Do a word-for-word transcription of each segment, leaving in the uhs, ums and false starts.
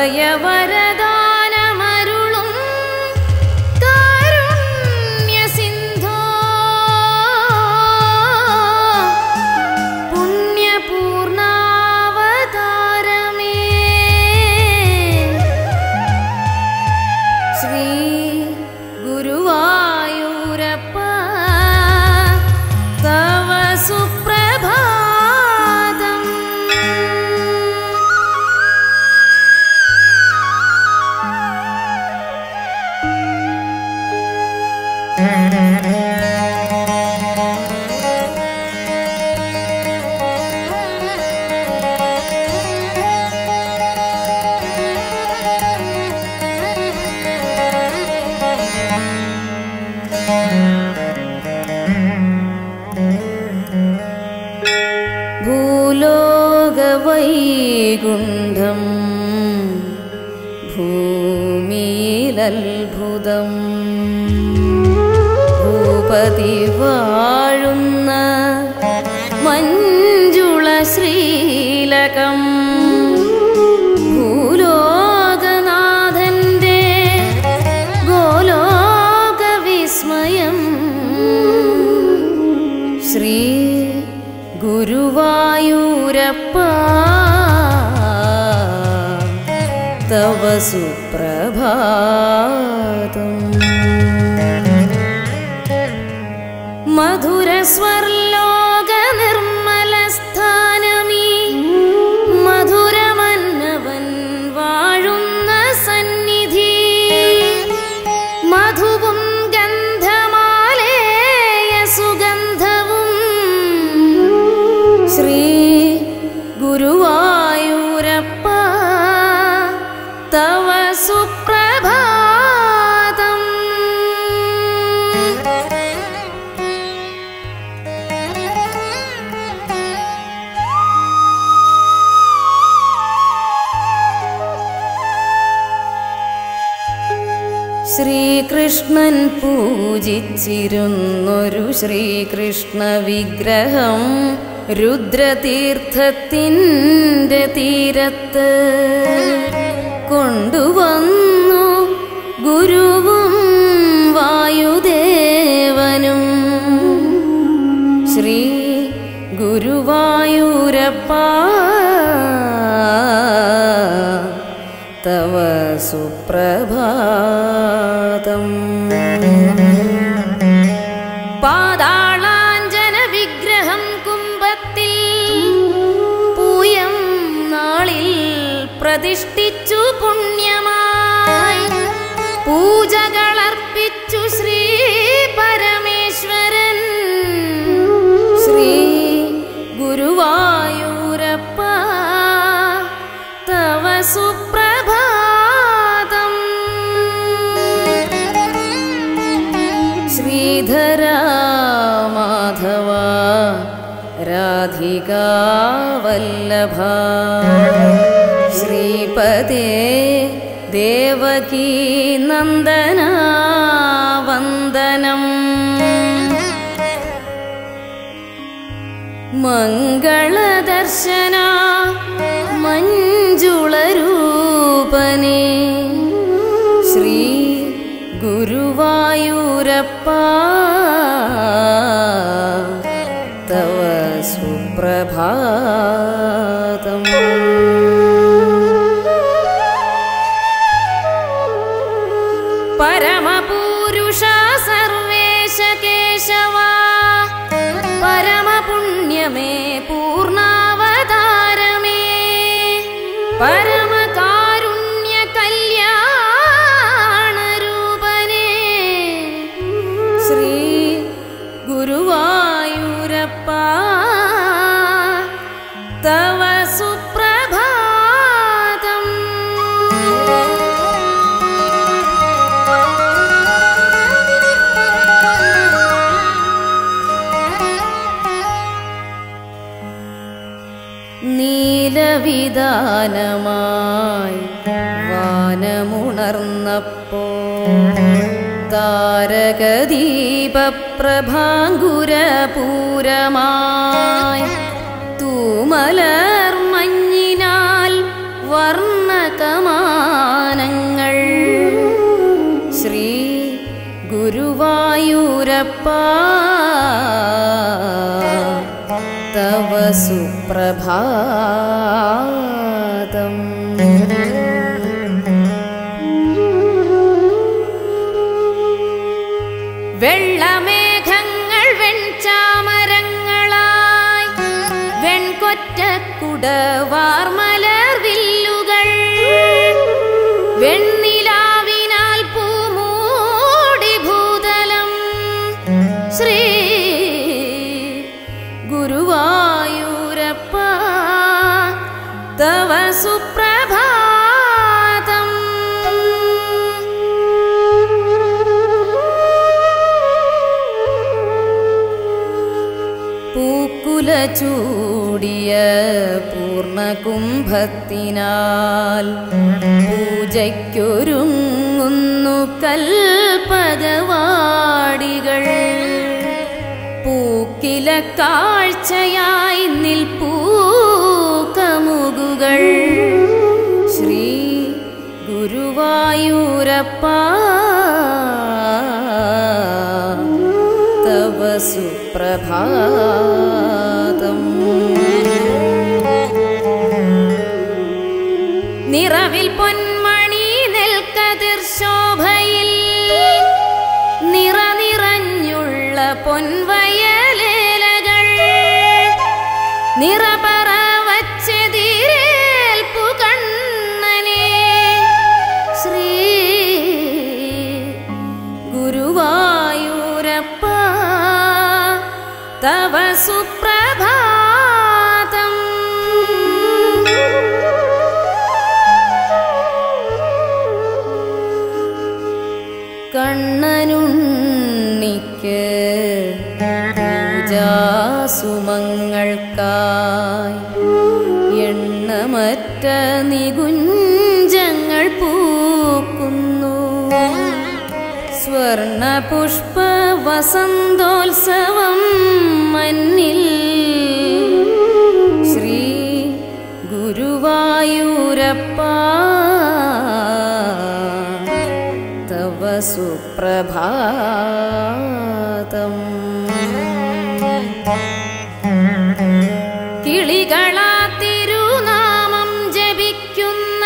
അഭയവരദാനമരുളും കാരുണ്യസിന്ധോ പുണ്യപൂർണാവതാരമേ ശ്രീ ഗുരുവായൂരപ്പ തവ സുപ്രഭാതം. ഭൂലോകവൈകുണ്ഠം ഭൂമിയിലത്ഭുതം ഭൂപതി വാഴുന്ന മഞ്ജുള ശ്രീലകം ഭൂലോകനാഥന്റെ ഗോലോകവിസ്മയം ശ്രീ ഗുരുവായൂരപ്പ തവ സുപ്രഭാതം. മധുരസ്വർലോക നിർമ്മലസ്ഥാനമീ മധുരമന്നവൻ വാഴുന്ന സന്നിധി മധുവും ഗന്ധമാലേയ സുഗന്ധവും ശ്രീ ഗുരുവായൂരപ്പ തവ സുപ്രഭാതം. ശ്രീകൃഷ്ണൻ പൂജിച്ചിരുന്നൊരു ശ്രീകൃഷ്ണ വിഗ്രഹം രുദ്രതീർത്ഥത്തിൻ്റെ തീരത്ത് കൊണ്ടുവന്നു ഗുരുവും വായുദേവനും. ശ്രീ ഗുരുവായൂരപ്പ തവ സുപ്രഭാതം. പാതാളാഞ്ജന വിഗ്രഹം കുംഭത്തിൽ പൂയം നാളിൽ പ്രതിഷ്ഠിച്ചു പുണ്യമായി പൂജകളർപ്പിച്ചു ശ്രീ പരമേശ്വരൻ. ശ്രീ ഗുരുവായൂരപ്പ തവ സുപ്രഭാതം. ശ്രീധര മാധവ രാധികാ വല്ലഭ ശ്രീപദേ ദേവകീ നന്ദന വന്ദനം. മംഗളദർശന മഞ്ജുളരൂപനേ ശ്രീ ഗുരുവായൂരപ്പ തവ സുപ്രഭാതം. പരമപൂരുഷ സർവേശ കേശവ പരമപുണ്യമേ പൂർണാവതാരമേ പരമകാരുണ്യ കല്യാണ രൂപനേ ശ്രീ ഗുരുവായൂരപ്പ തവ സുപ്രഭാതം. നീലവിധാനമായി വാനമുണർന്നപ്പോൾ താരകദീപപ്രഭാങ്കുരപൂരമായി തൂമലർ മഞ്ഞിനാൽ വർണ്ണകമാ തവ സുപ്രഭാതം. വെള്ളമേഘങ്ങൾ വെൺചാമരങ്ങളായി വെൺകൊറ്റക്കുടവാർമലർ വില്ലുകൾ വെണ്ണിലാവിനാൽ പൂമൂടി ഭൂതലം. ശ്രീ ഗുരുവായൂരപ്പ തവ സുപ്രഭാതം. പൂക്കുല ചൂടിയ പൂർണ്ണകുംഭത്തിനാൽ പൂജയ്ക്കൊരുങ്ങുന്നു കൽപ്പകവാടികൾ. പൂക്കില കാഴ്ചയായി നിൽപ്പൂ കമുകുകൾ. ശ്രീ ഗുരുവായൂരപ്പ തവ സുപ്രഭാതം. നിറവിൽ പൊന്മണി നെൽക്കതിർ ശോഭയിൽ നിറ നിറഞ്ഞുള്ള പൊൻവയലേലകൾ നിറപറ വച്ചതിരേൽപ്പു കണ്ണനെ. ശ്രീ ഗുരുവായൂരപ്പ തവ സുപ്രഭാതം. കണ്ണനുണ്ണിക്ക് പൂജാസുമങ്ങൾക്കായി എണ്ണമറ്റ നികുഞ്ചങ്ങൾ പൂക്കുന്നു. സ്വർണപുഷ്പ വസന്തോത്സവം മന്നിൽ. ശ്രീ ഗുരുവായൂരപ്പ തവ സുപ്രഭാതം. കിളികളാ തിരുനാമം ജപിക്കുന്ന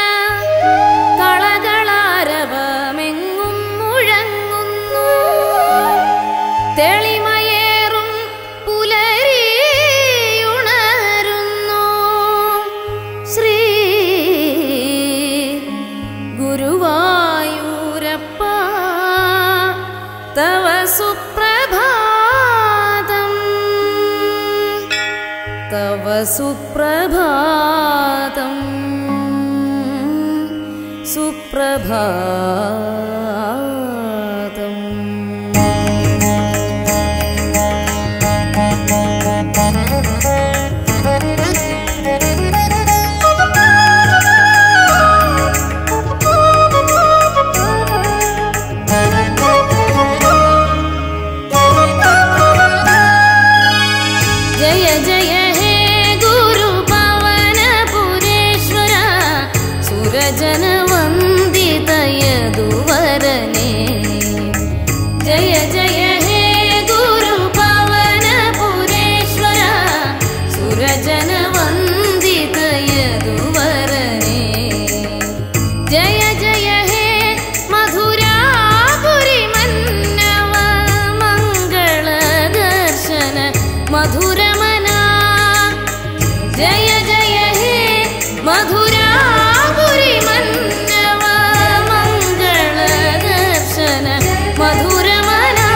കളകളാരവമെങ്ങും മുഴങ്ങുന്നു. തെളിമയേറും പുലരിയുണരുന്നു. ശ്രീ ഗുരുവായൂരപ്പ തവ സുപ്രഭാതം. തവ സുപ്രഭാതം. സുപ്രഭാതം. ജയ ജയ ഹേ ഗുരു പവനപുരേശ്വര സുരജന വന്ദിത യദുവരനേ. ജയ ജയ ഹേ ഗുരു പവനപുരേശ്വര സുരജന വന്ദിത യദുവരനേ. ജയ ജയ ഹേ മധുരാപുരി മന്നവ മംഗള ദർശന മധുരമനാ. ജയ ജയ ഹേ മധുരാപുരി മന്നവ മംഗള ദർശന മധുരമനാ.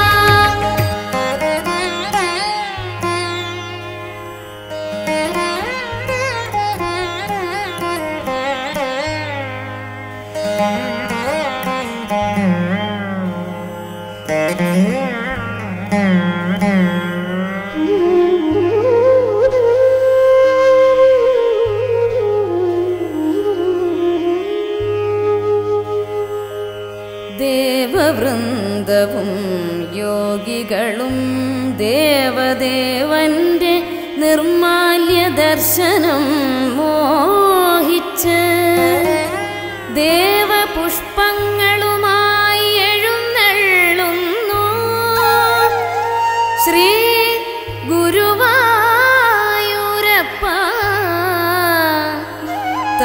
ദേവവൃന്ദവും യോഗികളും ദേവദേവന്റെ നിർമാല്യ ദർശനം മോഹിച്ച് ദേവപുഷ്പങ്ങളുമായി എഴുന്നള്ളുന്നു.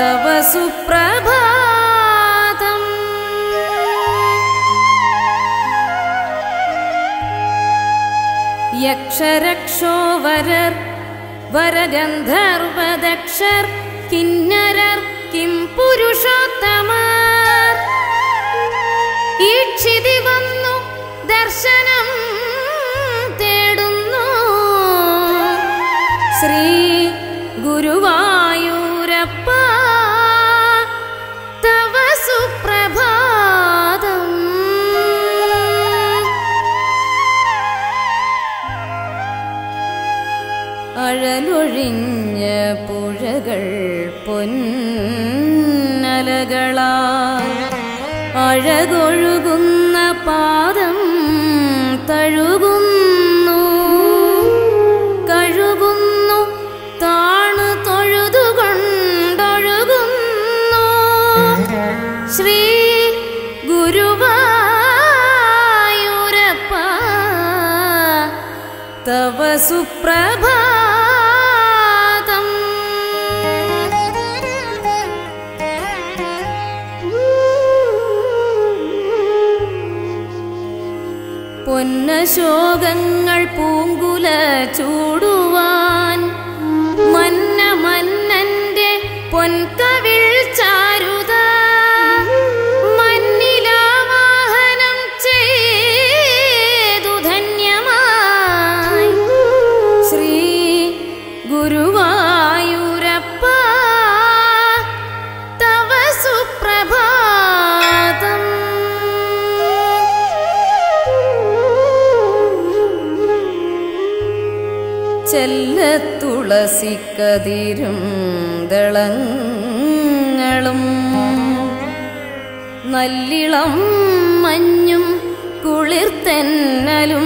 തവ സുപ്രഭാതം. യക്ഷരക്ഷോ വരർ വരഗന്ധർവദക്ഷർ കിന്നരർ കിം പുരുഷോത്തമർ ഈക്ഷിതി വന്നു ദർശനം തേടുന്നു. ശ്രീ ഗുരുവായൂരപ്പ തവ സുപ്രഭാതം. അഴലൊഴിഞ്ഞ പുഴകൾ പൊന്നലകളാൽ അഴകൊഴുകുന്ന പാദം തഴുകുന്നു. കഴുകുന്നു താണു തൊഴുതുകൊണ്ടൊഴുകുന്നു. ശ്രീ ഗുരുവായൂരപ്പ തവ സുപ്രഭാതം. പൊന്നശോകങ്ങൾ പൂങ്കുല ചൂടുവാൻ മന്ന മന്നന്റെ പൊൻകവിൾ ചാരുത മന്നിലാവാഹനം ചെയ്തു ധന്യമായി. ശ്രീ ഗുരുവായൂരപ്പ തവ സുപ്രഭാതം. ചെല്ലത്തുളസിക്കതിരും ദളങ്ങളും നല്ലിളം മഞ്ഞും കുളിർത്തെന്നലും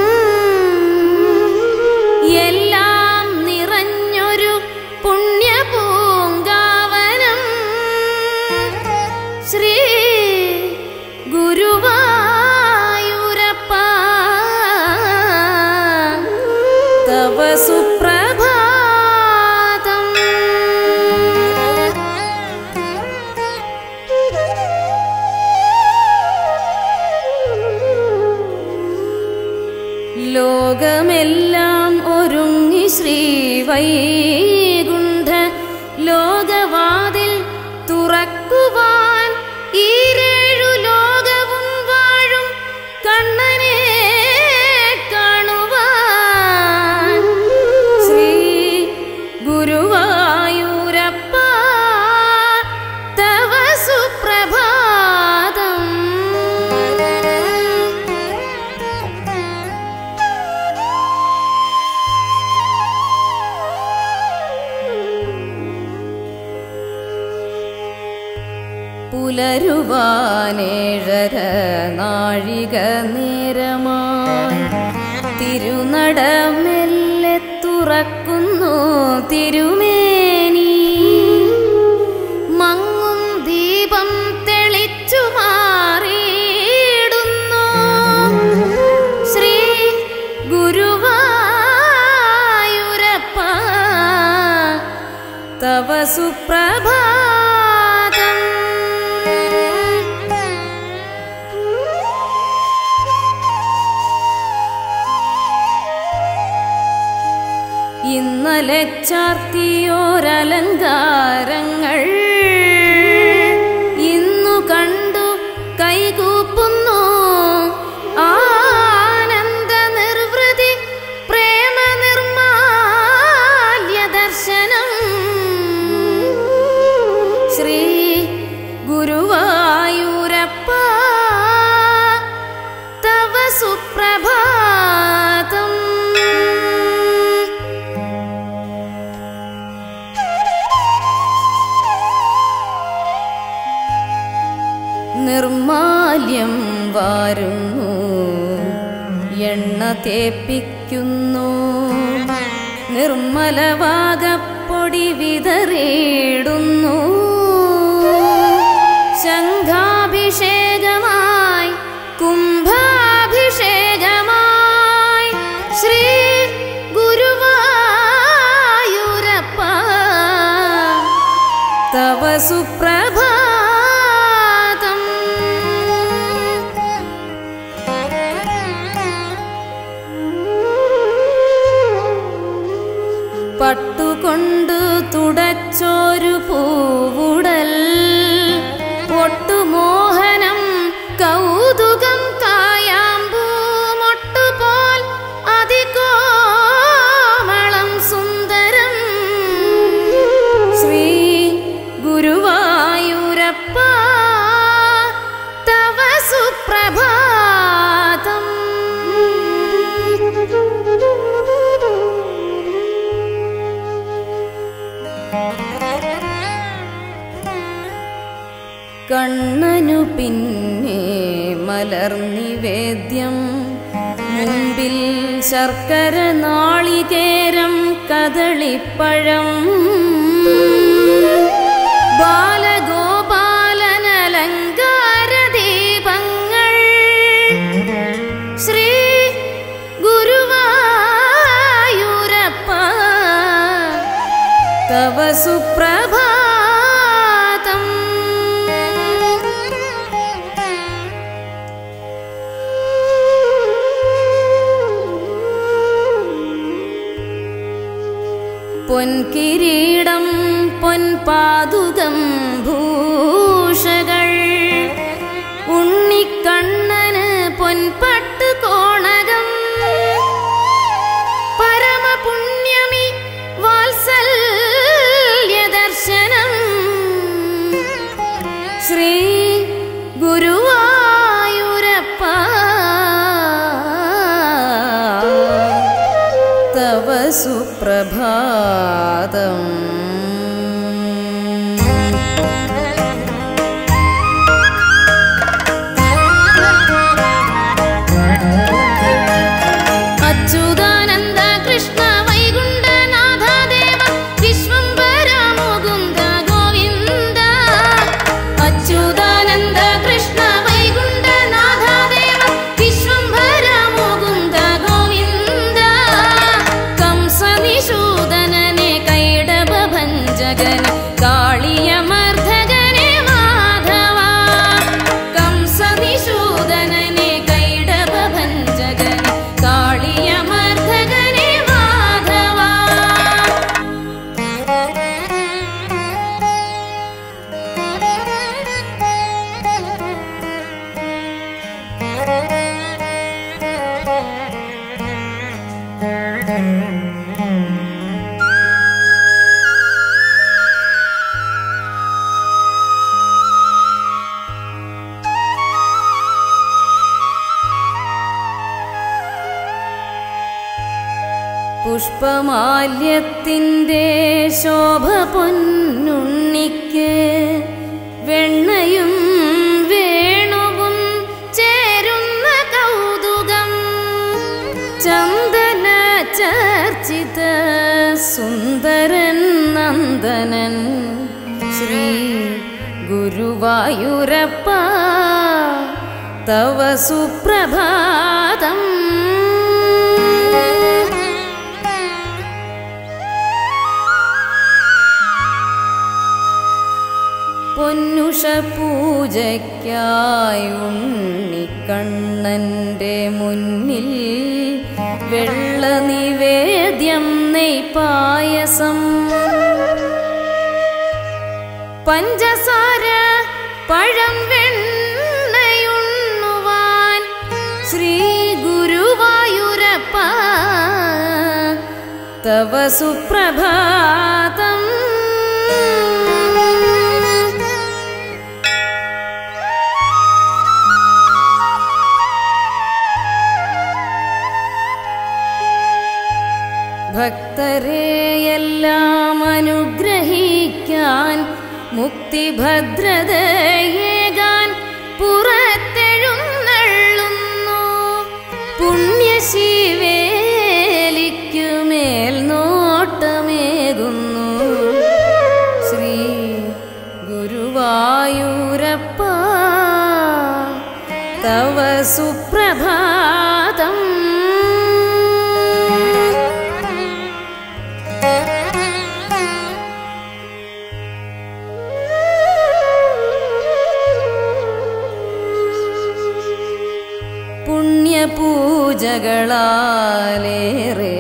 എല്ലാം നിറഞ്ഞൊരു പുണ്യപൂങ്കാവനം. ശ്രീ ഗുരുവായൂരപ്പ തവ സുപ്രഭാതം. ലോകമെല്ലാം ഒരുങ്ങി ശ്രീ വൈകുണ്ഠ ലോകവാതിൽ തുറക്കുവാൻ ഈരേഴു ലോകവും വാഴും കണ്ണനെ കാണുവാൻ. ശ്രീ ഗുരുവായൂരപ്പ തവ സുപ്രഭാതം. പുലരുവാനേഴര നാഴിക നേരമായി തിരുനട മെല്ലെ തുറക്കുന്നു തിരുമേനി. മങ്ങും ദീപം തെളിച്ചു മാറിയിടുന്നു. ശ്രീ ഗുരുവായൂരപ്പ തവ സുപ്രഭാതം. ഇന്നലെ ചാർത്തിയോരലങ്കാരങ്ങൾ ഇന്നു കണ്ടു കൈകൂപ്പുന്നു. ആനന്ദ നിർവൃതി പ്രേമ നിർമാല്യ ദർശനം. ശ്രീ ഗുരുവായൂരപ്പ തവ സുപ്രഭാതം. നിർമാല്യം വാരുന്നു എണ്ണ തേപ്പിക്കുന്നു. നിർമ്മലവാകപ്പൊടി വിതറിയിടുന്നു. ശംഖാഭിഷേകമായി കുംഭാഭിഷേകമായി ശ്രീ ഗുരുവായൂരപ്പ തവ തവ സുപ്രഭാതം. പട്ടുകൊണ്ടു തുടച്ചൊരു പൂവുടൽ ഒട്ടുമോഹനം കൗതുകം കായാമ്പൂ മൊട്ടുപോൽ അതികോമളം സുന്ദരം. ശ്രീ ഗുരുവായൂരപ്പ തവ സുപ്രഭാതം. കണ്ണനു പിന്നെ മലർനിവേദ്യം, മുമ്പിൽ ശർക്കര നാളികേരം കദളിപ്പഴം. ബാലഗോപാലനലങ്കാരദീപങ്ങൾ ശ്രീ ഗുരുവായൂരപ്പ തവ സുപ്രഭാതം. പൊൻകിരീടം പൊൻപാതുകം ഭൂഷകൾ, ഉണ്ണിക്കണ്ണന് പൊൻപട്ട് കോണകം. പരമപുണ്യമി വാത്സല്യദർശനം ശ്രീ ഗുരുവായൂരപ്പ തവ സുപ്രഭാതം. അച്യുതാനന്ദ കൃഷ്ണ വൈകുണ്ഠനാഥ ദേവ വിശ്വംഭര മുകുന്ദ ഗോവിന്ദ. അച്യുതാനന്ദ കൃഷ്ണ വൈകുണ്ഠനാഥ ദേവ വിശ്വംഭര മുകുന്ദ ഗോവിന്ദ. കംസനിഷൂദനനെ കൈടഭഞ്ജകനെ കാളിയമർദ്ധകനെ മാധവ. കംസനിഷൂദനനെ കൈടഭഞ്ജകനെ കാളിയമർദ്ധകനെ മാധവ. പുഷ്പമാല്യത്തിൻ്റെ ശോഭ പൊന്നുണ്ണിക്ക്, വെണ്ണയും വേണുവും ചേരുന്ന കൗതുകം. ചന്ദന ചർച്ചിത സുന്ദരൻ നന്ദനൻ ശ്രീ ഗുരുവായൂരപ്പ തവ സുപ്രഭാതം. പൊന്നുഷ പൂജയ്ക്കായി ഉണ്ണിക്കണ്ണൻ്റെ മുന്നിൽ വെള്ള നിവേദ്യം നെയ്പായസം. പഞ്ചസാര പഴം വെണ്ണയുണ്ണുവാൻ ശ്രീ ഗുരുവായൂരപ്പ തവ സുപ്രഭാതം. ഭക്തരെയെല്ലാം അനുഗ്രഹിക്കാൻ മുക്തിഭദ്രതയേകാൻ പുറത്തെഴുന്നള്ളുന്നു പുണ്യശിവേലിക്കുമേൽ നോട്ടമേകുന്നു ശ്രീ ഗുരുവായൂരപ്പ തവ സുപ്രഭാതം. ലീലകളാലേറെ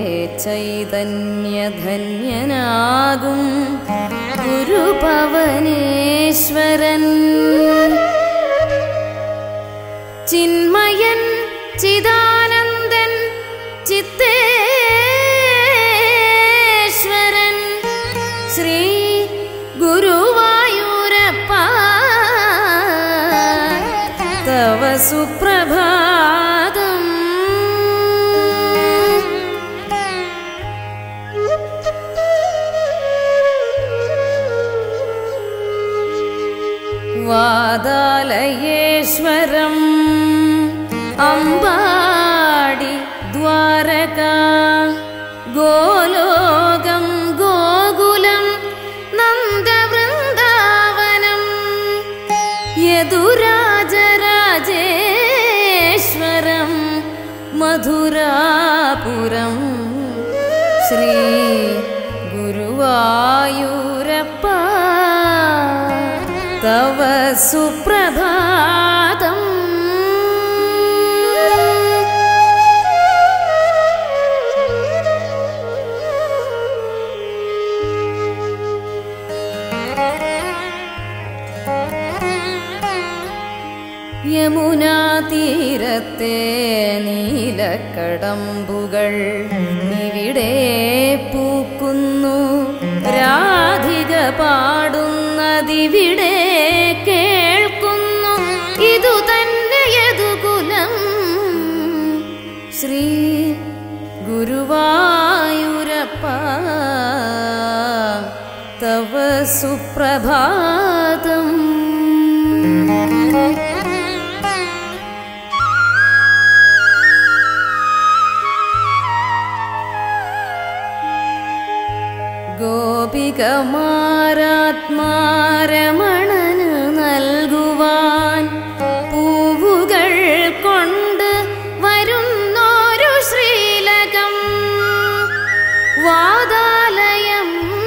ചൈതന്യധന്യനാകും ഗുരുപവനേശ്വരൻ ചിന്മയൻ ചിദാനന്ദൻ ചിത്തേശ്വരൻ ശ്രീ ഗുരുവായൂരപ്പ തവ സുപ്രഭാതം വാതാലയേശ്വരം അമ്പാടി ദ്വാരക ഗോലോകം ഗോകുലം നന്ദവൃന്ദാവനം യദുരാജരാജേശ്വരം മധുരാപുരം ശ്രീ ഗുരുവായൂരപ്പ തവ സുപ്രഭാതം യമുനാ തീരത്തെ നീലക്കടമ്പുകൾ ഇവിടെ പൂക്കുന്നു രാധിക പാടുന്നതിവിടെ കേൾക്കുന്നു ഇതു തന്നെ യദുകുലം ശ്രീ ഗുരുവായൂരപ്പ തവ സുപ്രഭാതം ഗോപികമാരാത്മാരമണന് നൽകുവാൻ പൂവുകൾ കൊണ്ട് വരുന്നോരു ശ്രീലകം വാതാലയം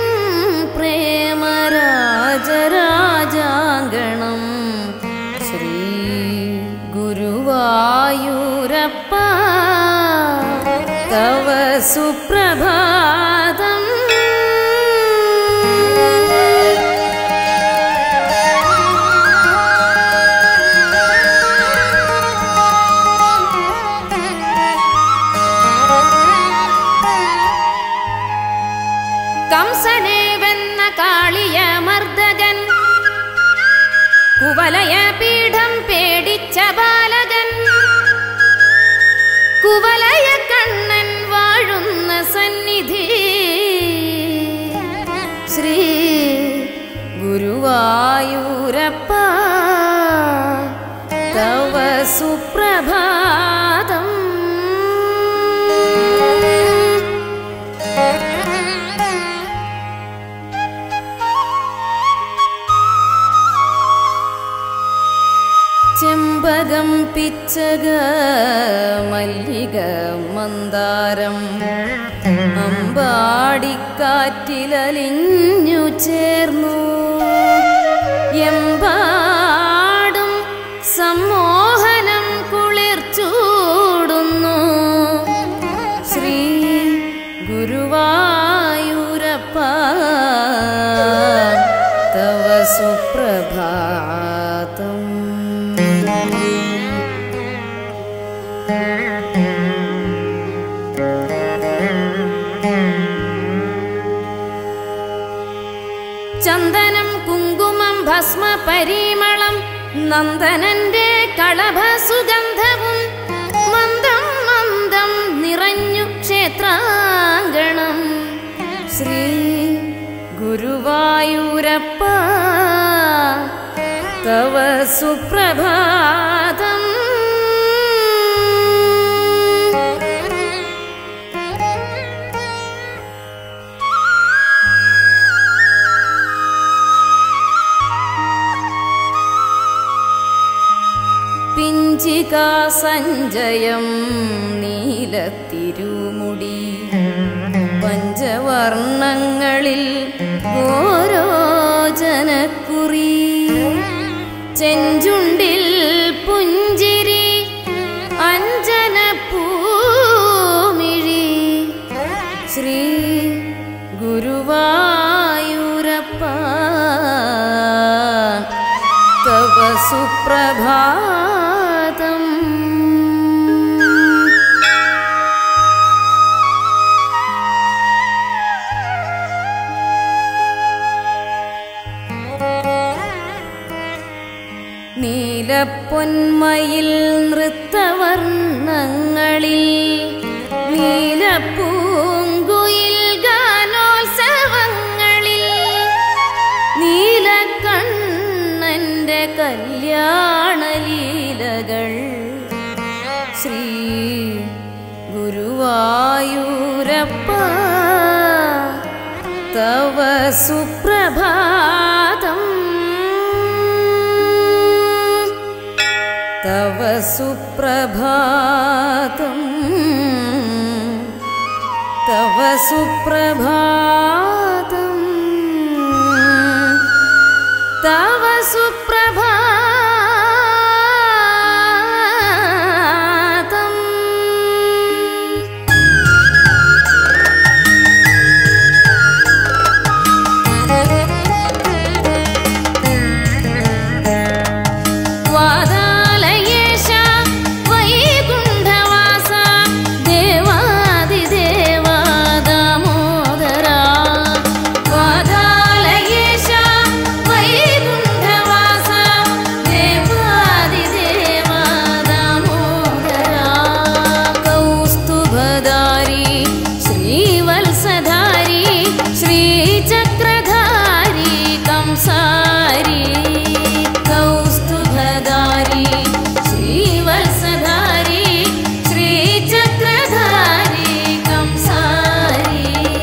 പ്രേമരാജരാജാങ്കണം ശ്രീ ഗുരുവായൂരപ്പ തവ സുപ്രഭാതം കംസനെ വെന്ന കാളിയ മർദ്ദകൻ കുവലയ പീഠം പേടിച്ച ബാലകൻ കുവലയ കണ്ണൻ വാഴുന്ന സന്നിധി ശ്രീ ഗുരുവായൂരപ്പ തവ സുപ്രഭാതം ചെമ്പകം പിച്ചക മല്ലിക മന്ദാരം അമ്പാടിക്കാറ്റിലലിഞ്ഞു ചേർന്നു എമ്പാടും സമ്മോഹനം കുളിർച്ചൂടുന്നു ശ്രീ ഗുരുവായൂരപ്പ തവ സുപ്രഭാതം ചന്ദനം കുങ്കുമം ഭസ്മ പരിമളം നന്ദനന്റെ കളഭ സുഗന്ധവും മന്ദം മന്ദം നിറഞ്ഞു ക്ഷേത്രാങ്കണം ശ്രീ ഗുരുവായൂരപ്പ തവ സുപ്രഭാതം പിഞ്ചികാ സഞ്ജയം നീലത്തിരുമുടി പഞ്ചവർണ്ണങ്ങളിൽ ഓരോ ജനക്കുറി ചെഞ്ചുണ്ടിൽ പുഞ്ചിരി അഞ്ജനപ്പൂ ഗുരുവായൂരപ്പ തവ സുപ്രഭാതം. നീലപ്പൊന്മയിൽ നൃത്തവർണ്ണങ്ങളിൽ നീലപ്പൂങ്കുയിൽ ഗാനോത്സവങ്ങളിൽ നീലക്കണ്ണന്റെ കല്യാണലീലകൾ ശ്രീ ഗുരുവായൂരപ്പ തവ സുപ്രഭാതം. തവ സുപ്രഭാതം. തവ സുപ്രഭാതം. തവ സുപ്രഭാതം. വാദാലയേശ വൈകുണ്ഠവാസ ദേവാദിദേവ ദാമോദര. വാദാലയേശ വൈകുണ്ഠവാസ ദേവാദിദേവ ദാമോദര. കൗസ്തുഭധാരി ശ്രീവത്സധാരി ശ്രീചക്രധാരി കംസാരി. കൗസ്തുഭധാരി ശ്രീവത്സധാരി ശ്രീചക്രധാരി കംസാരി.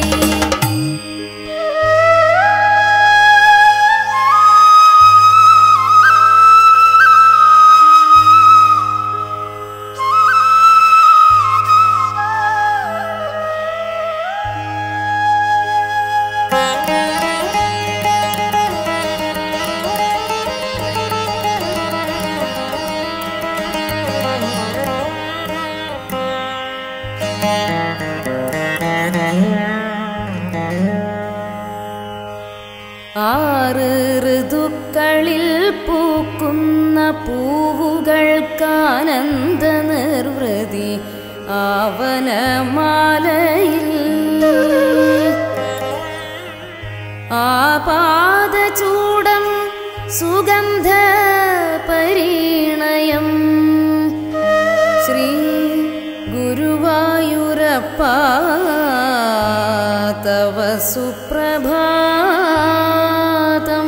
ആറ് ഋതുക്കളിൽ പൂക്കുന്ന പൂവുകൾക്കാനന്ദ നിർവൃതി ആവനമാലയിൽ ആപാദചൂടം സുഗന്ധ പരിണയം ശ്രീ ഗുരുവായൂരപ്പ തവ സുപ്രഭാതം.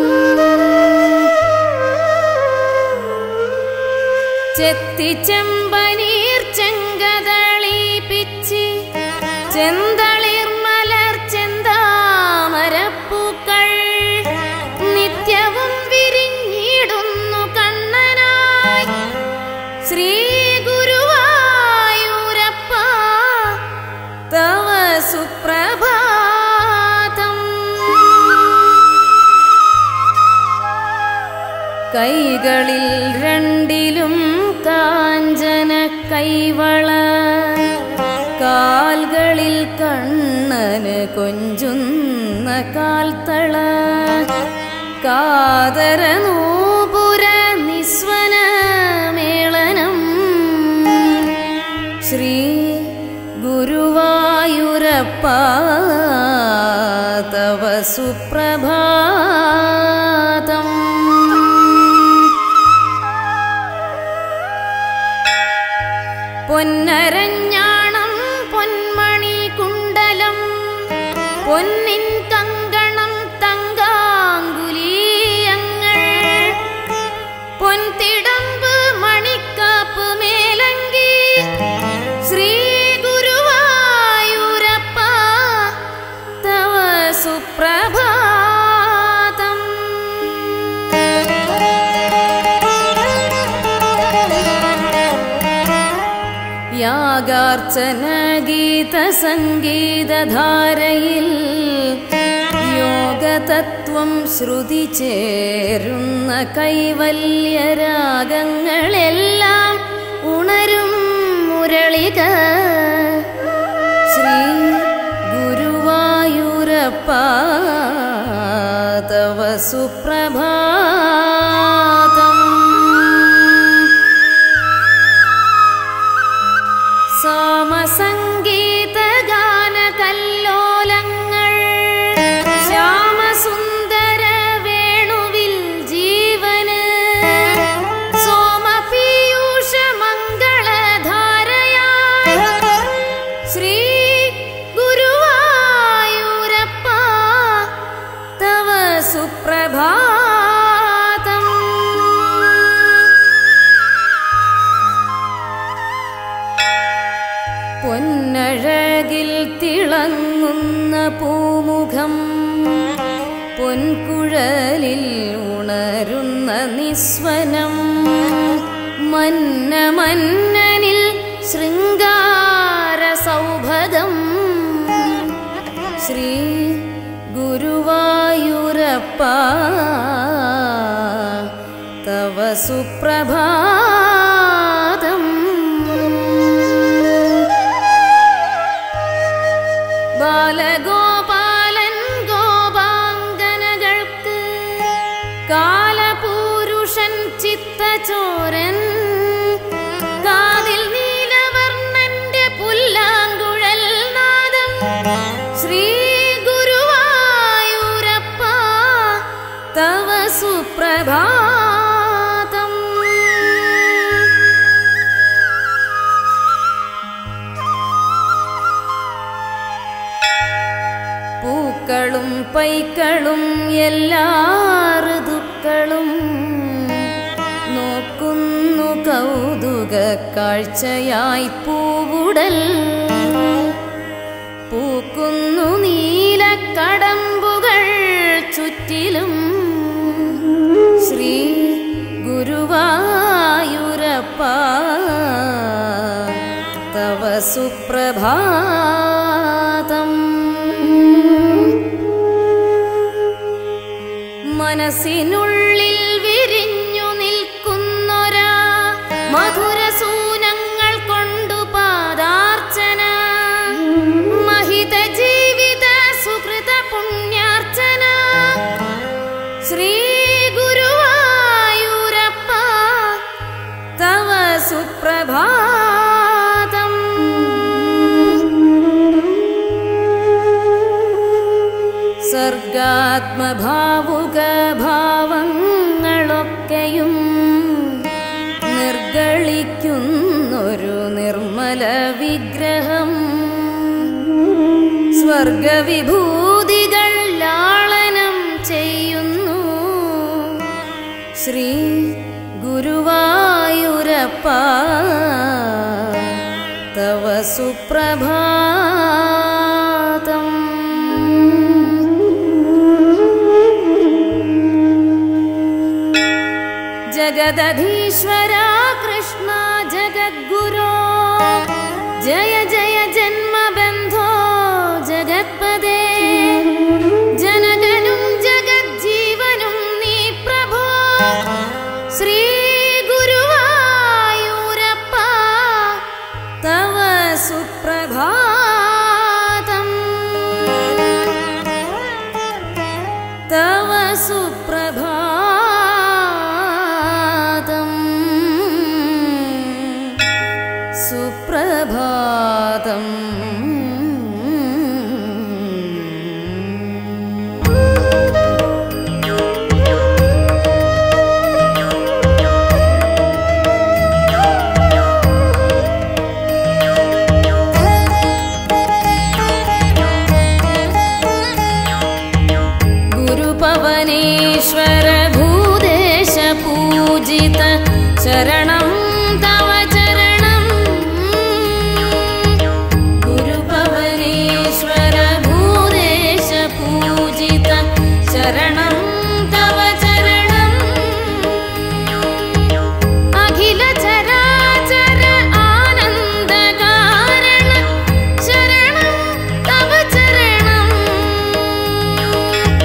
ചെത്തിച്ചെമ്പനീർ ചെങ്കതളി പിച്ചി ചെന്തളിർ മലർ ചെന്താമരപ്പൂക്കൾ നിത്യവും വിരിഞ്ഞിടുന്നു കണ്ണനായി ശ്രീ ഗുരുവായൂരപ്പ തവ സുപ്രഭാതം. കൈകളിൽ രണ്ടിലും കാഞ്ചന കൈവള കാൽകളിൽ കണ്ണന് കൊഞ്ചുന്ന കാൽത്തള കാതര നൂപുര നിസ്വന മേളനം ശ്രീ ഗുരുവായൂരപ്പ തവ സുപ്രഭാതം. പൊന്നരഞ്ഞാണം പൊന്മണി കുണ്ടലം പൊന്നിൻ കങ്കണം തങ്കാങ്കുലീയങ്ങൾ പൊൻതിടമ്പ് മണിക്കാപ്പ് മേലങ്കി ശ്രീ ഗുരുവായൂരപ്പ തവ സുപ്രഭാതം. യാഗാർച്ചന ഗീത സംഗീതധാരയിൽ യോഗതത്വം ശ്രുതി ചേരുന്ന കൈവല്യരാഗങ്ങളെല്ലാം ഉണരും മുരളിക ശ്രീ तव सुप्रभातम् सोमसङ्गीतगानकल्लोलങ്ങൾ ശ്യാമസുന്ദര വേണുവിൽ ജീവന് സോമപീയൂഷ മംഗളധാരയായി ശ്രീ ഗുരുവായൂരപ്പ തവ സുപ്രഭാതം പൊന്നഴകിൽ തിളങ്ങുന്ന പൂമുഖം പൊൻകുഴലിൽ ഉണരുന്ന നിസ്വനം മന്ന മന്നനിൽ ശൃംഗാര സൗഭഗം ശ്രീ ഗുരുവായൂരപ്പ തവ സുപ്രഭാതം ബാലഗോപാലൻ ഗോപാംഗനകൾക്ക് കാലപൂരുഷൻ ചിത്തചോരൻ കാതിൽ നീലവർണ്ണന്റെ പുല്ലാങ്കുഴൽ നാദം ശ്രീ ഗുരുവായൂരപ്പ തവ സുപ്രഭാതം പൂക്കളും പൈക്കളും എല്ലാ ഋതുക്കളും നോക്കുന്നു കൗതുക കാഴ്ചയായി പൂവുടൽ പൂക്കുന്നു നീലക്കടമ്പുകൾ ചുറ്റിലും ശ്രീ ഗുരുവായൂരപ്പ തവ സുപ്രഭാതം മനസ്സിനുള്ളിൽ വിരിഞ്ഞു നിൽക്കുന്നൊരാ മധുരസൂനങ്ങൾ കൊണ്ടു പാദാർച്ചന മഹിത ജീവിത സുകൃത പുണ്യാർച്ചന ശ്രീ ഗുരുവായൂരപ്പ തവ സുപ്രഭാതം സർഗാത്മഭാവുക ഭാവങ്ങളൊക്കെയും നിർഗളിക്കുന്നൊരു നിർമ്മല വിഗ്രഹം സ്വർഗവിഭൂതികൾ ലാളനം ചെയ്യുന്നു ശ്രീ ഗുരുവായൂരപ്പ തവ സുപ്രഭാതം ജഗദധീശ്വര കൃഷ്ണ ജഗദ്ഗുരോ ജയ ജയ ജന്മബന്ധോ ജഗത്പദേ ജനകനും ജഗജ്ജീവനും നീ പ്രഭോ ശ്രീ ഗുരുവായൂരപ്പ തവ സുപ്രഭാതം തവ സുപ്രഭാതം സുപ്രഭാതം ഗുരുപവനേശ്വര ഭൂദേശ പൂജിത ശരണം തവ ചരണം ഗുരുപവനേശ്വര ഭൂദേശ പൂജിത ശരണം തവ ചരണം അഖില ചരാചര ആനന്ദ കാരണ ശരണം തവ ചരണം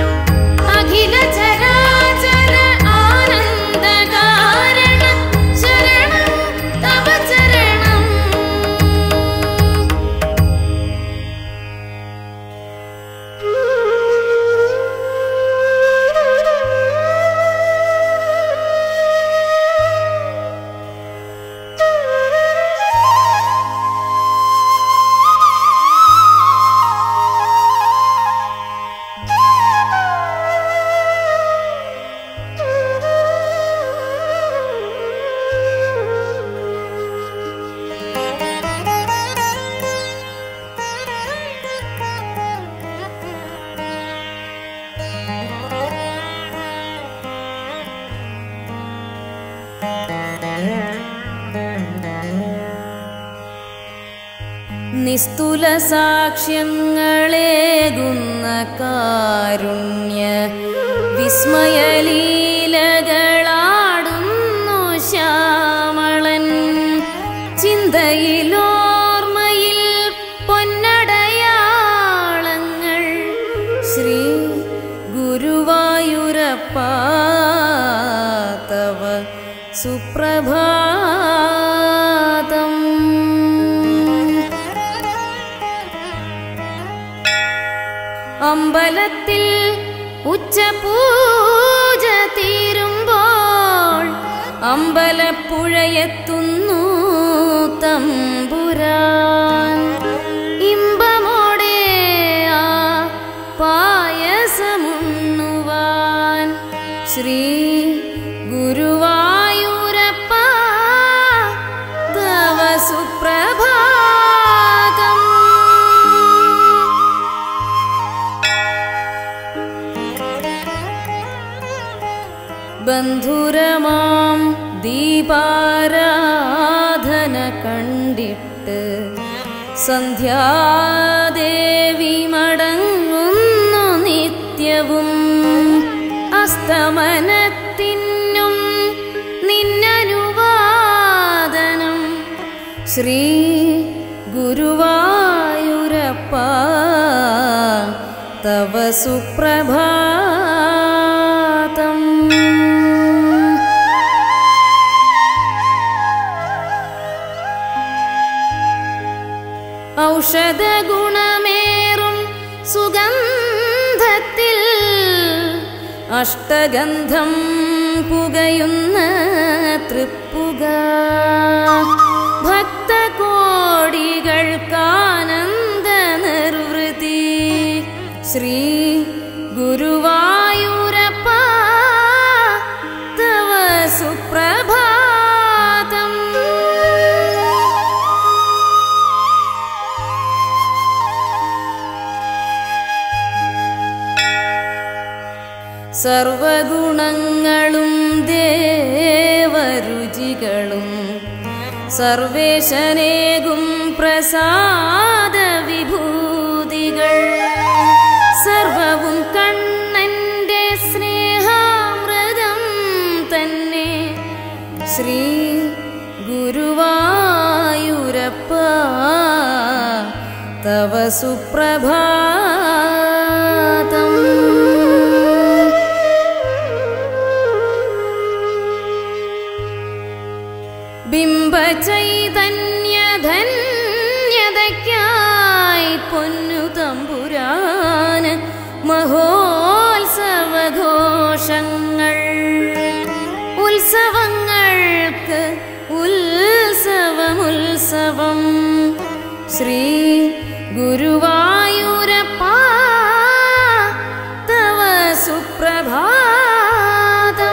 അഖില ചരാചര ആനന്ദ കാരണ ശരണം നിസ്തുല സാക്ഷ്യങ്ങളേകുന്ന കാരുണ്യ വിസ്മയലീലകളാടുന്നു ശ്യാമളൻ. ചിന്തയിലോർമ്മയിൽ പൊന്നടയാളങ്ങൾ ശ്രീ ഗുരുവായൂരപ്പ തവ സുപ്രഭാതം. അമ്പലത്തിൽ ഉച്ചപൂജ തീരുമ്പോൾ അമ്പലപ്പുഴയെത്തുന്നു തമ്പുരാൻ. ഇമ്പമോടെ ആ പായസമുണ്ണുവാൻ ശ്രീ ഗുരുവായൂരപ്പ തവ സുപ്രഭാതം. ബന്ധുരമാം ദീപാരാധന കണ്ടിട്ട് സന്ധ്യാദേവി മടങ്ങുന്നു നിത്യവും. അസ്തമനത്തിനും നിന്നനുവാദനം ശ്രീ ഗുരുവായൂരപ്പ തവ സുപ്രഭാതം. ഔഷധഗുണമേറും സുഗന്ധത്തിൽ അഷ്ടഗന്ധം പുകയുന്ന തൃപ്പുക ഭക്തകോടികൾക്കാനന്ദ നിർവൃതി ശ്രീ ഗുരുവായൂരപ്പ തവ സുപ്രഭാതം. സർവഗുണങ്ങളും ദേവരുചികളും സർവേശനേകും പ്രസാദ വിഭൂതികൾ സർവവും കണ്ണന്റെ സ്നേഹാമൃതം തന്നെ ശ്രീ ഗുരുവായൂരപ്പ തവ സുപ്രഭാതം. ബിംബചൈതന്യധന്യതയ്ക്കായി പൊന്നു തമ്പുരാന് മഹോത്സവഘോഷങ്ങൾ ഉത്സവങ്ങൾക്ക് ഉത്സവമുത്സവം ശ്രീ ഗുരുവായൂരപ്പ തവ സുപ്രഭാതം.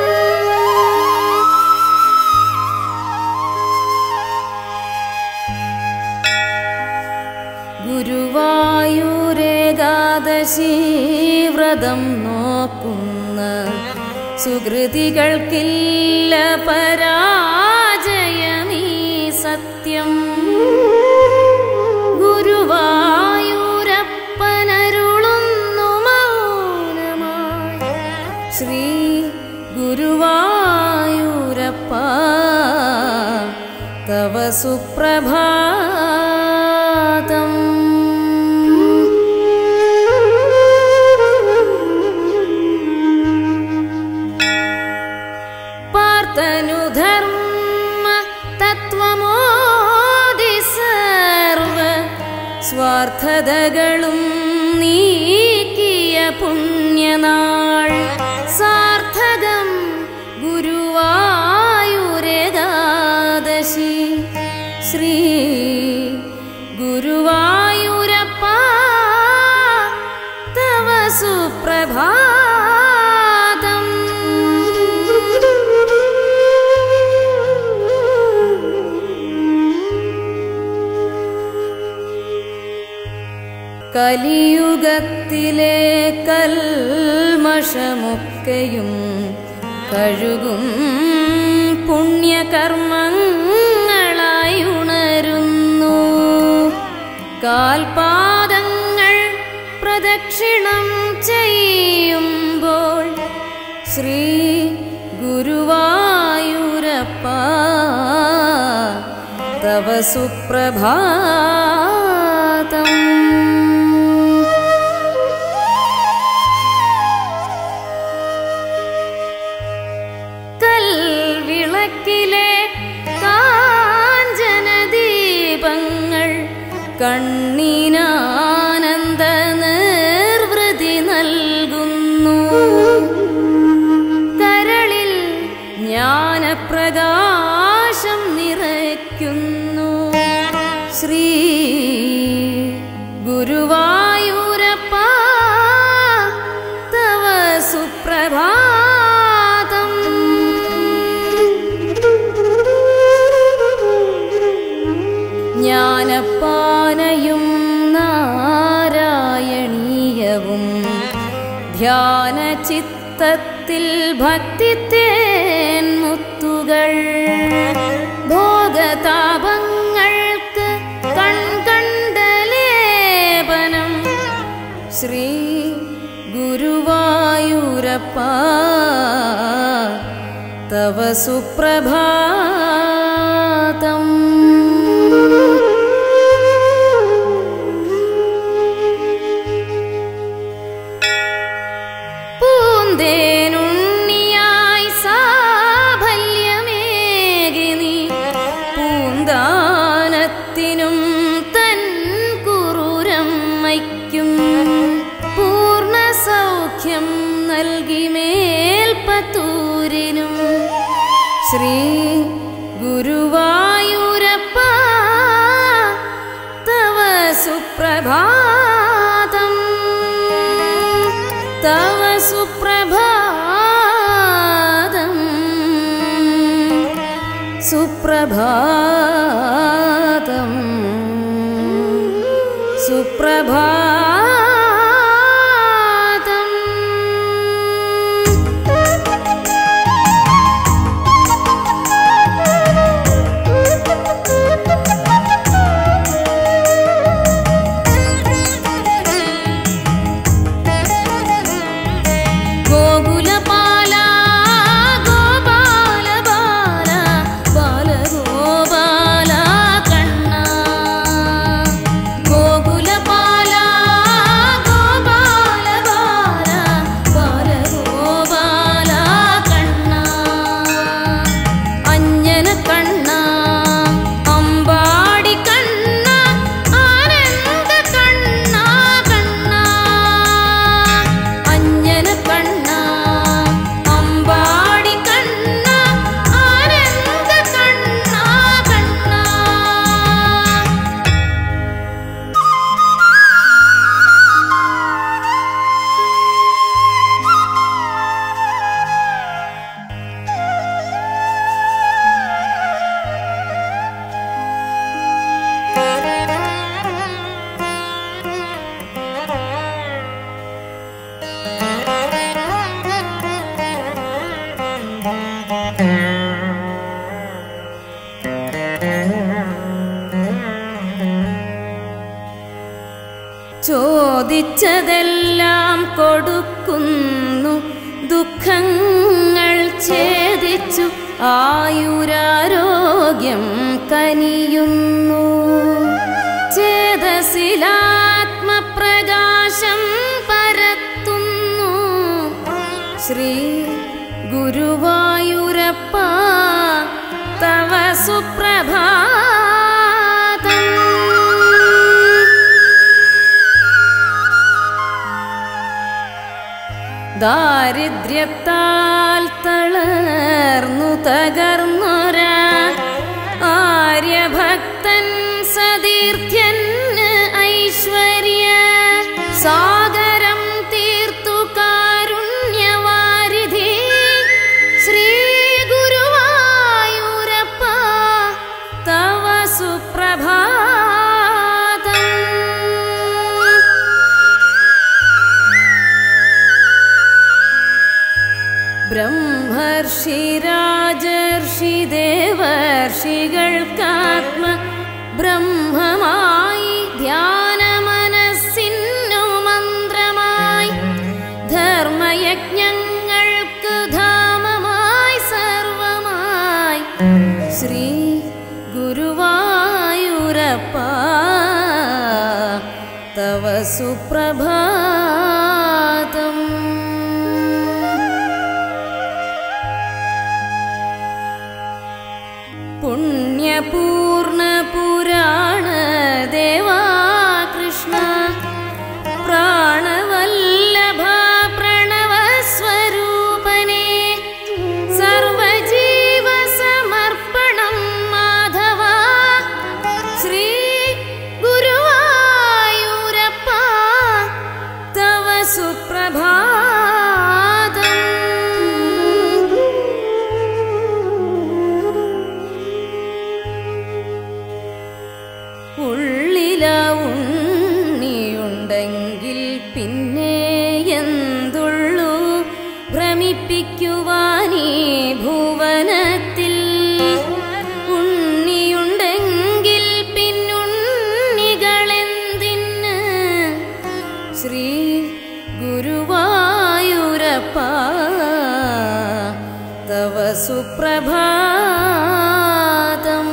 ഗുരുവായൂരേകാദശി വ്രതം നോക്കുന്ന സുകൃതികൾക്കില്ല പരാജയമീ സത്യം. ഗുരുവായൂരപ്പനരുളുന്നു മൗനമായി ശ്രീ ഗുരുവായൂരപ്പ തവ സുപ്രഭാതം. പാർത്തനുധർമ്മ തത്വമോദി സർവ സ്വാർത്ഥതകളും നീക്കിയ പുണ്യനാൾ സാർത്ഥകം ഗുരുവായൂരേകാദശി ശ്രീ ഗുരുവായൂരപ്പ തവ സുപ്രഭാതം. കലിയുഗത്തിലെ കൽമഷമൊക്കെയും കഴുകും പുണ്യകർമ്മങ്ങളായി ഉണരുന്നു. കാൽപാദങ്ങൾ പ്രദക്ഷിണം ചെയ്യുമ്പോൾ ശ്രീ ഗുരുവായൂരപ്പ തവ സുപ്രഭാതം. കൽവിളക്കിലെ കാഞ്ചനദീപങ്ങൾ കണ്ണിനാനന്ദ നിർവൃതി നൽകുന്നു. കരളിൽ ജ്ഞാനപ്രകാശം നിറയ്ക്കുന്നു. ശ്രീ ഗുരുവായൂരപ്പ തവ സുപ്രഭാതം. ജ്ഞാനപ്പാനയും നാരായണീയവും ധ്യാനചിത്തത്തിൽ ഭക്തിത്തേൻ മുത്തുകൾ ഭോഗതാപങ്ങൾക്ക് കൺകണ്ടലേപനം. ശ്രീ ഗുരുവായൂരപ്പ തവ സുപ്രഭാതം. പൂന്തേനുണ്ണിയായി സാഫല്യമേകി നീ പൂന്താനത്തിനും തൻ കുറുരമ്മയ്ക്കും പൂർണ്ണ സൗഖ്യം നൽകി മേൽപ്പത്തൂരിനും. ശ്രീ ഗുരുവായൂരപ്പ തവ സുപ്രഭാതം. തവ സുപ്രഭാതം. സുപ്രഭാതം. സുപ്രഭാതം. ചോദിച്ചതെല്ലാം കൊടുക്കുന്നു, ദുഃഖങ്ങൾ ഛേദിച്ചു ആയുരാരോഗ്യം കനിയുന്നു. ചേതസിലാത്മപ്രകാശം പരത്തുന്നു. ശ്രീ ഗുരുവായൂരപ്പ തവ സുപ്രഭാതം. ദാരിദ്ര്യത്താൽ തളർന്നു തകർന്നൊരാ ആര്യഭക്തൻ സതീർത്ഥ്യന് ഐശ്വര്യ സാഗരം തീർത്തു കാരുണ്യവാരിധി. ശ്രീ ഗുരുവായൂരപ്പ തവ സുപ്രഭാതം. ബ്രഹ്മർഷി രാജർഷി ദേവർഷികൾക്കാത്മ ബ്രഹ്മമായി ധ്യാനമനസ്സിന്നു മന്ത്രമായി ധർമ്മയജ്ഞങ്ങൾക്ക് ധാമമായി സർവമായി ശ്രീ ഗുരുവായൂരപ്പ തവ സുപ്രഭാതം. പുണ്യപൂർണ പുരാണ ദേവാ കൃഷ്ണ പ്രാണവല്ലഭ പ്രണവസ്വരൂപനേ സർവജീവ സമർപ്പണം മാധവ ശ്രീ ഗുരുവായൂരപ്പ തവ സുപ്രഭാതം. ഉള്ളില ഉണ്ണിയുണ്ടെങ്കിൽ പിന്നെ എന്തുള്ളൂ ഭ്രമിപ്പിക്കുവാനീ ഭുവനത്തിൽ. ഉണ്ണിയുണ്ടെങ്കിൽ പിന്നുണ്ണികളെന്തിന് ശ്രീ ഗുരുവായൂരപ്പ തവ സുപ്രഭാതം.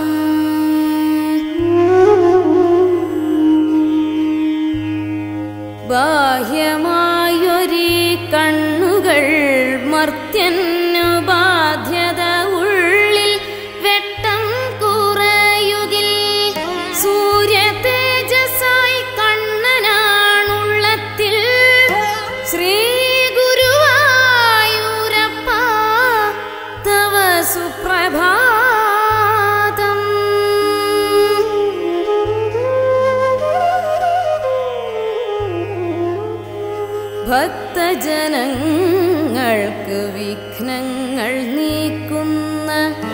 ബാഹ്യമായൊരീ കണ്ണുകൾ മർത്യന്നു ബാധ്യത ഉള്ളിൽ വെട്ടം കുറയുകിൽ സൂര്യ തേജസായി കണ്ണനാണുള്ളത്തിൽ ശ്രീ ഗുരുവായൂരപ്പ തവ സുപ്രഭാതം. ഭക്തജനങ്ങൾക്ക് വിഘ്നങ്ങൾ നീക്കുന്ന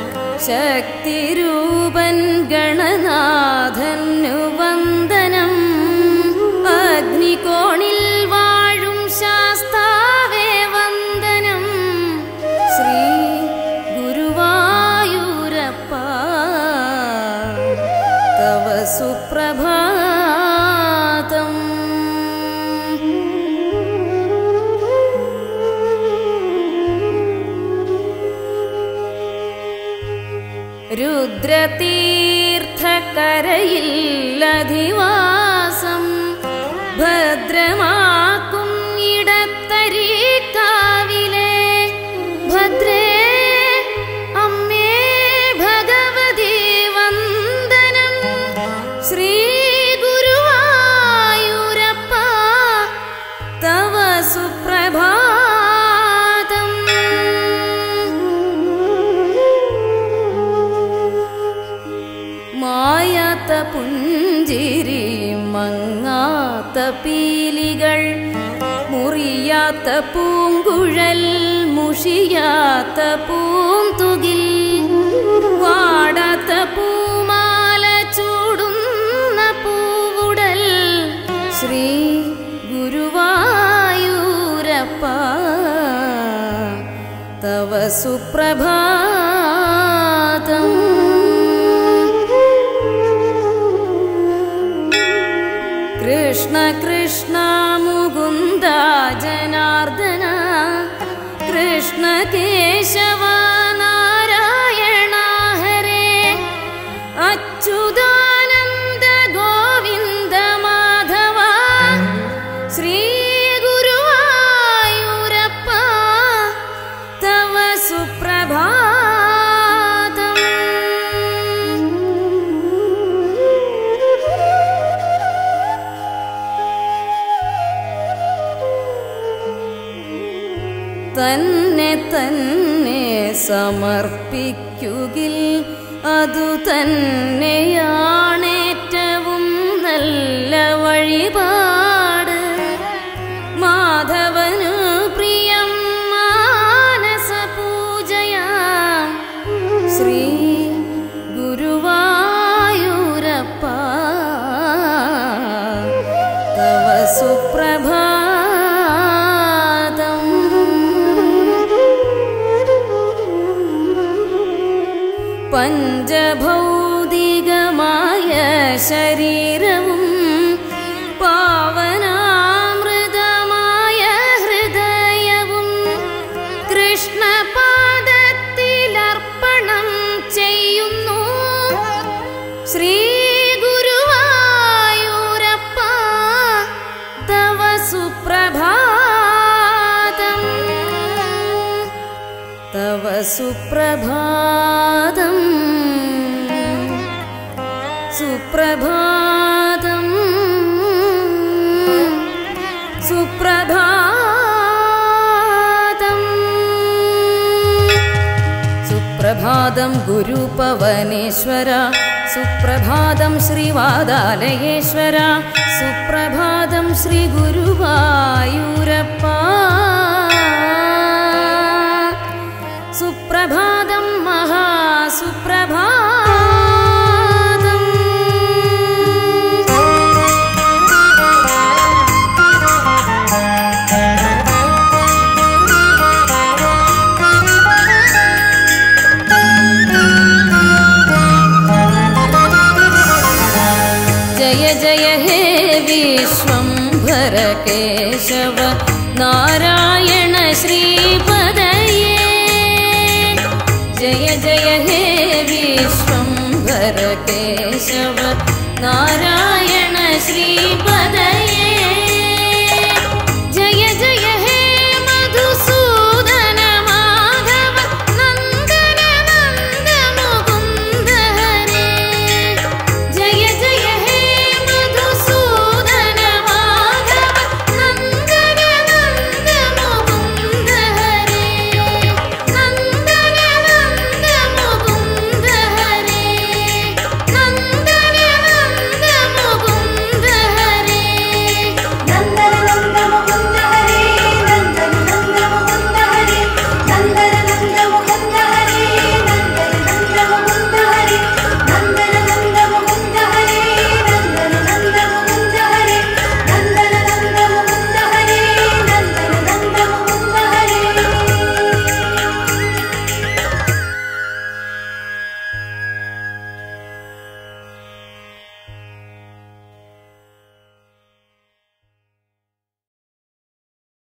ശക്തിരൂപൻ ഗണനാഥന്നു വന്ദനം. അഗ്നികോണിൽ വാഴും ശാസ്താവേ വന്ദനം. ശ്രീ ഗുരുവായൂരപ്പ തവ സുപ്രഭാതം. രുദ്രതീർത്ഥക്കരയിൽ അധിവാസം ഭദ്രമാക്കും ഇടത്തരീക്കാവിലെ ഭദ്രേ അമ്മേ ഭഗവതി വന്ദനം. ശ്രീ ഗുരുവായൂരപ്പ തവ സുപ്രഭാതം. മായാത്ത പുഞ്ചിരി മങ്ങാത്ത പീലികൾ മുറിയാത്ത പൂങ്കുഴൽ മുഷിയാത്ത പൂന്തുകിൽ വാടാത്ത പൂമാല ചൂടുന്ന പൂവുടൽ ശ്രീ ഗുരുവായൂരപ്പ തവ സുപ്രഭാതം. കൃഷ്ണ കൃഷ്ണ മുകുന്ദ ജനാർദ്ദന കൃഷ്ണ കേശവ നാരായണ ഹരേ അച്യുതാനന്ദ ഗോവിന്ദ മാധവ ശ്രീ ഗുരുവായൂരപ്പ തവ സുപ്രഭാതം. തന്നെ തന്നെ സമർപ്പിക്കുകിൽ അതു തന്നെയാണേറ്റവും നല്ല വഴിപാട്. മാധവനു പ്രിയം മാനസ പൂജയാം ശ്രീ ഗുരുവായൂരപ്പ തവ സുപ്രഭാതം. പഞ്ചഭൗതികമായ ശരീരവും സുപ്രഭാതം സുപ്രഭാതം സുപ്രഭാതം സുപ്രഭാതം ഗുരുപവനേശ്വര സുപ്രഭാതം ശ്രീവാതാലയേശ്വര സുപ്രഭാതം ശ്രീ ഗുരുവായൂരപ്പ സുപ്രഭാതം മഹാസുപ്രഭാതം ജയ ജയ ഹേ വിശ്വംഭര കേശവ നാരായണ ശ്രീപദയേ जय जय हे विश्वंभर केशव नारायण